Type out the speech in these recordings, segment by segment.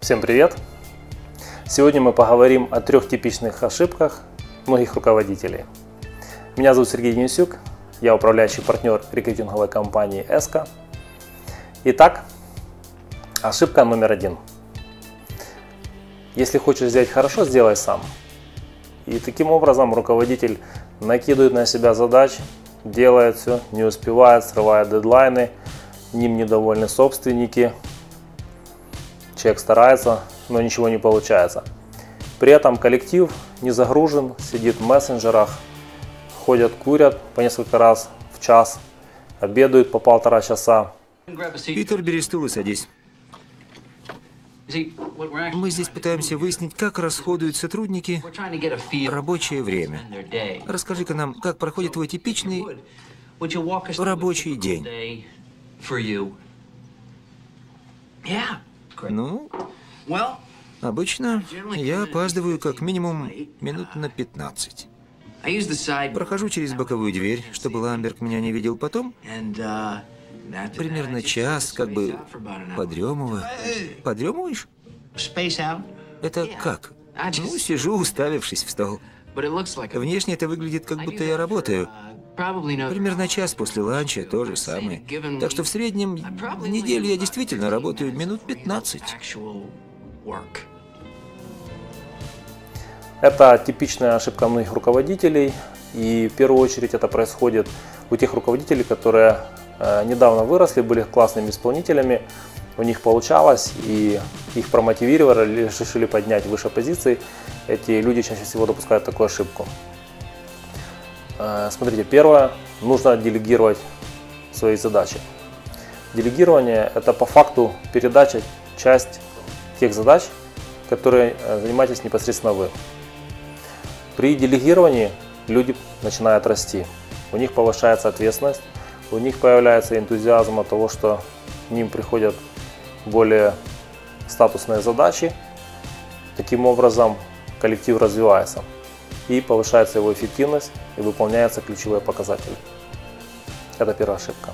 Всем привет! Сегодня мы поговорим о 3 типичных ошибках многих руководителей. Меня зовут Сергей Денисюк, я управляющий партнер рекрутинговой компании ESCO. Итак, ошибка номер 1. Если хочешь сделать хорошо, сделай сам. И таким образом руководитель накидывает на себя задач, делает все, не успевает, срывает дедлайны, ним недовольны собственники. Человек старается, но ничего не получается. При этом коллектив не загружен, сидит в мессенджерах, ходят, курят по несколько раз в час, обедают по 1,5 часа. Питер, бери стул и садись. Мы здесь пытаемся выяснить, как расходуют сотрудники рабочее время. Расскажи-ка нам, как проходит твой типичный рабочий день. Ну, обычно я опаздываю как минимум минут на 15. Прохожу через боковую дверь, чтобы Ламберг меня не видел потом. Примерно час, как бы подремываю. Подремываешь? Это как? Ну, сижу, уставившись в стол. Внешне это выглядит, как будто я работаю. Примерно час после ланча то же самое. Так что в среднем в неделю я действительно работаю минут 15. Это типичная ошибка многих руководителей. И в первую очередь это происходит у тех руководителей, которые недавно выросли, были классными исполнителями, у них получалось, и их промотивировали, решили поднять выше позиции. Эти люди чаще всего допускают такую ошибку. Смотрите, первое, нужно делегировать свои задачи. Делегирование – это по факту передача часть тех задач, которые занимаетесь непосредственно вы. При делегировании люди начинают расти, у них повышается ответственность, у них появляется энтузиазм от того, что к ним приходят более статусные задачи. Таким образом, коллектив развивается и повышается его эффективность и выполняются ключевые показатели. Это первая ошибка.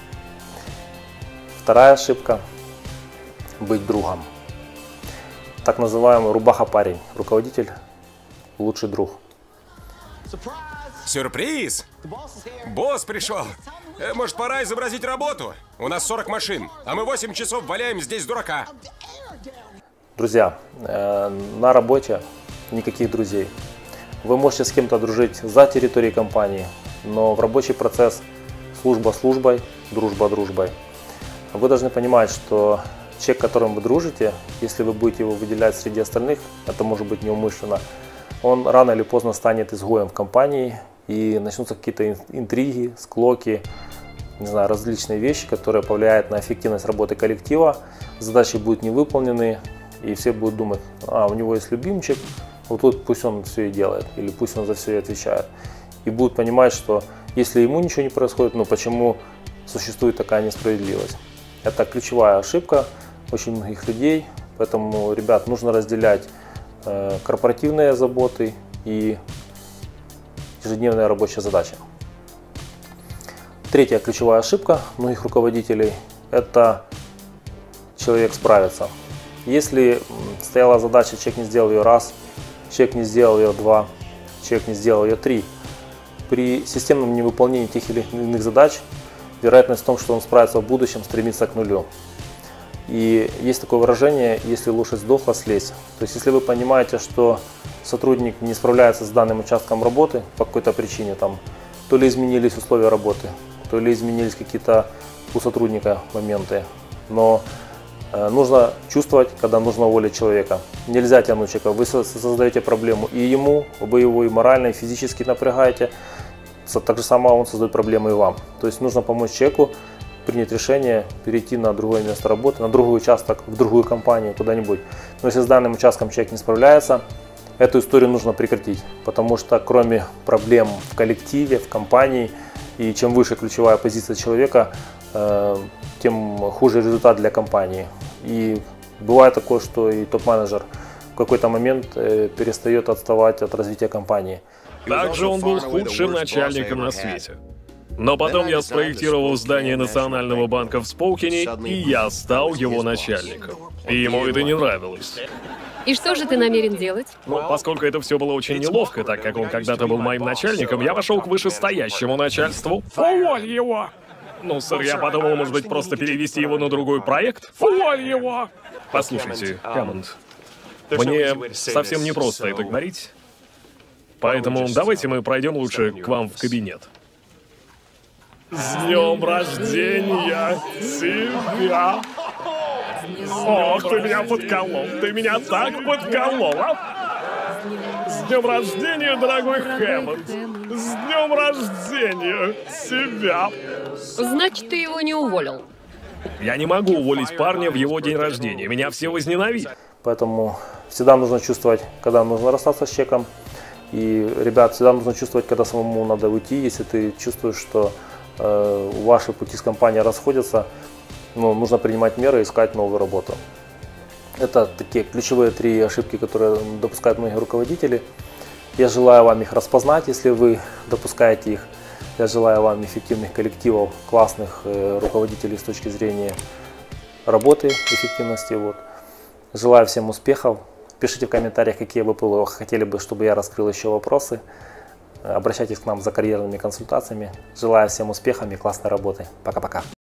Вторая ошибка – быть другом. Так называемый рубаха-парень, руководитель – лучший друг. Сюрприз! Босс пришел! Может, пора изобразить работу? У нас 40 машин, а мы 8 часов валяем здесь дурака. Друзья, на работе никаких друзей. Вы можете с кем-то дружить за территорией компании, но в рабочий процесс служба службой, дружба дружбой. Вы должны понимать, что человек, с которым вы дружите, если вы будете его выделять среди остальных, это может быть неумышленно, он рано или поздно станет изгоем в компании, и начнутся какие-то интриги, склоки, не знаю, различные вещи, которые повлияют на эффективность работы коллектива, задачи будут не выполнены, и все будут думать, у него есть любимчик, вот тут пусть он все и делает, или пусть он за все и отвечает. И будут понимать, что если ему ничего не происходит, почему существует такая несправедливость. Это ключевая ошибка очень многих людей, поэтому, ребят, нужно разделять корпоративные заботы и ежедневные рабочие задачи. Третья ключевая ошибка многих руководителей – это человек справится. Если стояла задача, человек не сделал ее раз, человек не сделал ее 2, человек не сделал ее 3. При системном невыполнении тех или иных задач вероятность в том, что он справится в будущем, стремится к нулю. И есть такое выражение: если лошадь сдохла, слезь. То есть если вы понимаете, что сотрудник не справляется с данным участком работы по какой-то причине, то ли изменились условия работы, то ли изменились какие-то у сотрудника моменты, но нужно чувствовать, когда нужно уволить человека. Нельзя тянуть человека. Вы создаете проблему и ему, вы его и морально, и физически напрягаете. Так же самое он создает проблемы и вам. То есть нужно помочь человеку принять решение, перейти на другое место работы, на другой участок, в другую компанию, куда-нибудь. Но если с данным участком человек не справляется, эту историю нужно прекратить. Потому что кроме проблем в коллективе, в компании, и чем выше ключевая позиция человека, тем хуже результат для компании. И бывает такое, что и топ-менеджер в какой-то момент перестает отставать от развития компании. Также он был худшим начальником на свете. Но потом я спроектировал здание Национального банка в Споукене, и я стал его начальником. И ему это не нравилось. И что же ты намерен делать? Но поскольку это все было очень неловко, так как он когда-то был моим начальником, я пошел к вышестоящему начальству. Уволь его! Ну, сэр, я подумал, может быть, просто перевести его на другой проект? Уволь его! Послушайте, Хэммонд, мне совсем непросто это говорить. Поэтому давайте мы пройдем лучше к вам в кабинет. С днем рождения тебя! Ох, ты меня подколол, ты меня так подколол, а? С днем рождения, дорогой Хэммонд! С днем рождения тебя! Значит, ты его не уволил? Я не могу уволить парня в его день рождения, меня все возненавидят. Поэтому всегда нужно чувствовать, когда нужно расстаться с человеком. И, ребят, всегда нужно чувствовать, когда самому надо уйти. Если ты чувствуешь, что ваши пути с компанией расходятся, ну, нужно принимать меры и искать новую работу. Это такие ключевые 3 ошибки, которые допускают многие руководители. Я желаю вам их распознать, если вы допускаете их. Я желаю вам эффективных коллективов, классных руководителей с точки зрения работы, эффективности. Вот. Желаю всем успехов. Пишите в комментариях, какие вы хотели бы, чтобы я раскрыл еще вопросы. Обращайтесь к нам за карьерными консультациями. Желаю всем успехов и классной работы. Пока-пока.